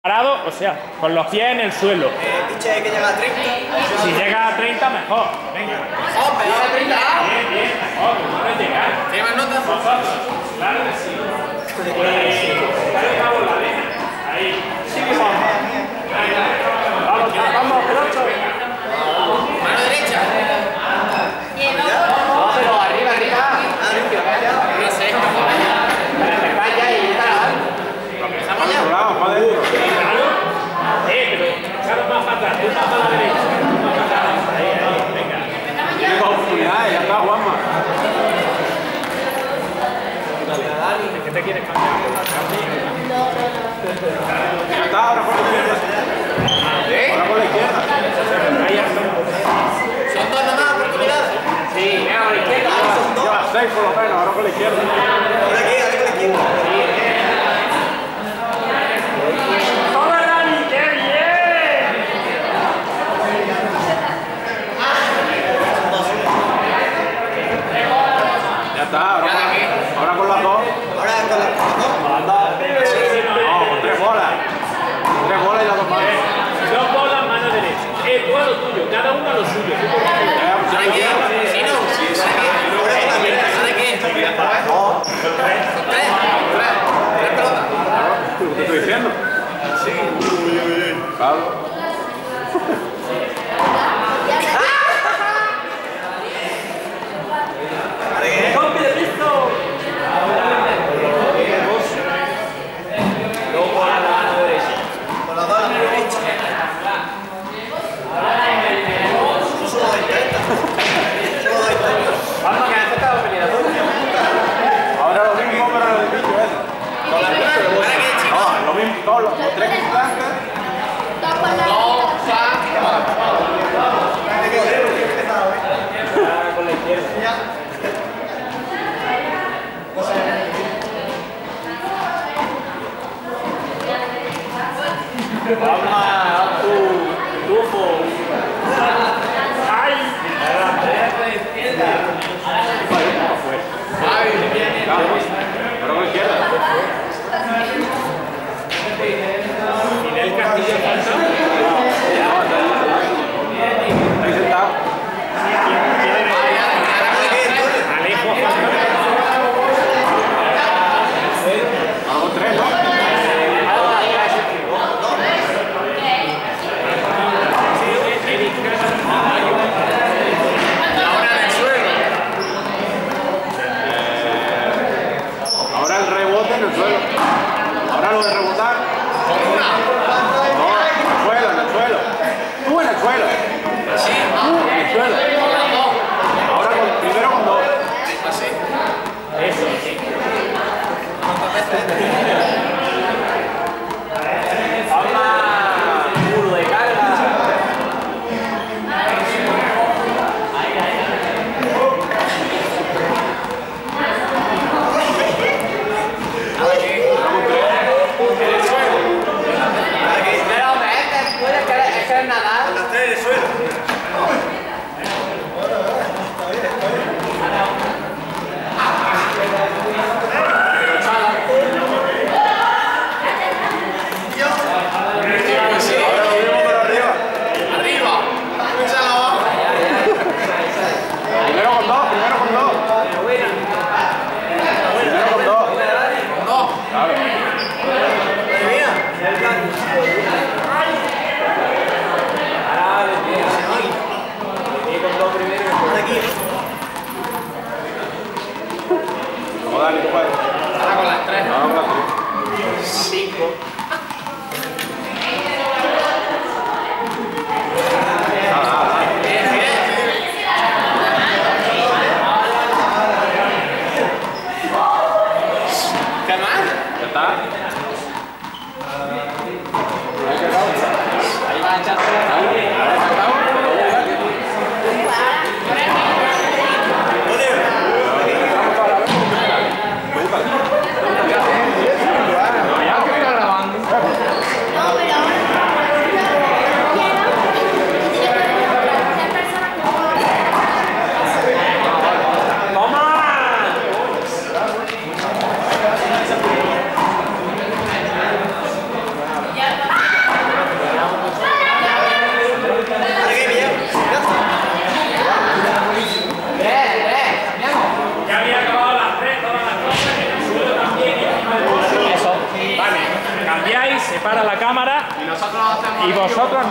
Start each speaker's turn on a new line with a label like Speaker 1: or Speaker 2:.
Speaker 1: Parado, o sea, con los pies en el suelo.
Speaker 2: Dice que llega a 30.
Speaker 1: Si llega a 30, mejor. Venga.
Speaker 2: ¡Oh, peor a 30!
Speaker 1: Bien, bien, mejor, que no llegar.
Speaker 2: ¿Tiene más notas?
Speaker 1: Claro que sí. Vamos la arena. Ahí. Vamos, vamos, pelocho.
Speaker 2: Mano derecha.
Speaker 3: No, pero arriba, arriba.
Speaker 2: No sé.
Speaker 3: Vaya y tal.
Speaker 2: Empezamos ya.
Speaker 1: Pero echaros más para atrás, tú más para la derecha. Más para atrás. Ahí, venga.
Speaker 4: Tengo oportunidades, ya está, Juanma.
Speaker 1: ¿Es que te quieres cambiar?
Speaker 4: Ya está, ahora por la izquierda. Ahora por la izquierda.
Speaker 1: Ahí ya está.
Speaker 2: Son dos nomás oportunidades.
Speaker 3: Sí, venga, a la izquierda.
Speaker 4: Lleva 6 por lo menos, ahora por la izquierda.
Speaker 2: Ahora aquí, ahora con la izquierda.
Speaker 1: ¡Toma, Dani! ¡Qué bien!
Speaker 4: Ya está, ahora con las dos.
Speaker 2: Ahora con las dos.
Speaker 4: Con las dos. No, con 3 bolas. 3 bolas y las dos manos.
Speaker 1: Dos bolas, mano derecha. Tú a lo tuyo, cada uno a lo suyo. Tú por
Speaker 2: ¿Ahora qué? Sí, no. ¿Ahora qué? Tres pelotas.
Speaker 4: ¿Qué te estoy diciendo?
Speaker 2: Sí.
Speaker 4: Claro.
Speaker 3: ¡Golpe de piso! Luego a la mano derecha.
Speaker 2: Con las dos a la mano derecha. Solo doy 30. Solo doy 30.
Speaker 3: Vamos, que antes estaba peleando.
Speaker 4: Ahora lo mismo, pero en el bicho ese.
Speaker 2: Con las dos. ¿Ahora qué, chicos?
Speaker 4: No, lo mismo, todos los 3 blancas.
Speaker 3: Con la izquierda. Vamos a tu tufo.
Speaker 1: ¡Ay!
Speaker 4: Claro. Ahora por la izquierda.
Speaker 1: Fidel Castillo falta.
Speaker 4: Ahí sentado.
Speaker 1: Alejo falta.
Speaker 4: Ahora con 3, ¿no? Ahora el rebote en el suelo. Ahora lo de rebotar. No, en el suelo, en el suelo. Tú en el suelo.
Speaker 2: Sí.
Speaker 4: En el suelo. Ahora primero con 2.
Speaker 2: Así.
Speaker 1: Eso, sí.
Speaker 3: Vamos, muro de carga. Pero vete, puedes que nadar.
Speaker 2: Las tres en el suelo.
Speaker 4: Ahora lo mismo, pero arriba.
Speaker 2: Arriba. Échala abajo.
Speaker 4: Primero con 2, primero con 2. Primero con 2.
Speaker 2: No.
Speaker 4: Claro.
Speaker 2: Madre mía. Ahora aquí.
Speaker 4: Vamos a darle, compadre.
Speaker 2: Ahora con las tres.
Speaker 4: Vamos a darle.
Speaker 2: 5. ¿Qué más?
Speaker 4: Ya está.
Speaker 3: Ahí va a echarte la
Speaker 5: Ya.
Speaker 1: cámara
Speaker 4: Y nosotros hacemos...
Speaker 1: y vosotros